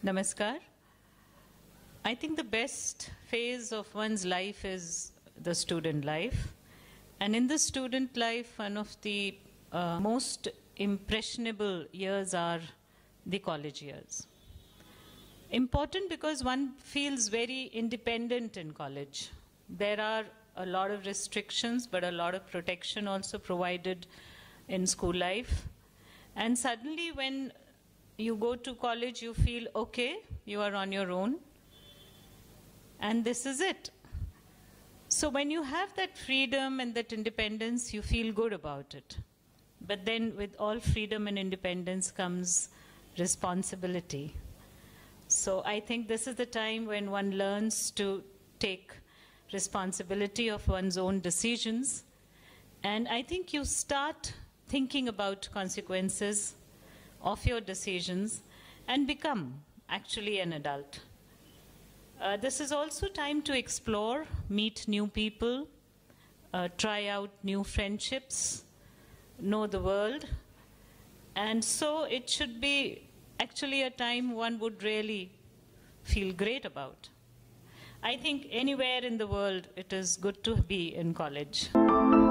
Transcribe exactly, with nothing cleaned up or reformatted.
Namaskar. I think the best phase of one's life is the student life. And in the student life, one of the uh, most impressionable years are the college years. Important because one feels very independent in college. There are a lot of restrictions, but a lot of protection also provided in school life. And suddenly when you go to college, you feel, okay, you are on your own. And this is it. So when you have that freedom and that independence, you feel good about it. But then with all freedom and independence comes responsibility. So I think this is the time when one learns to take responsibility of one's own decisions. And I think you start thinking about consequences of your decisions and become actually an adult. Uh, this is also time to explore, meet new people, uh, try out new friendships, know the world. And so it should be actually a time one would really feel great about. I think anywhere in the world it is good to be in college.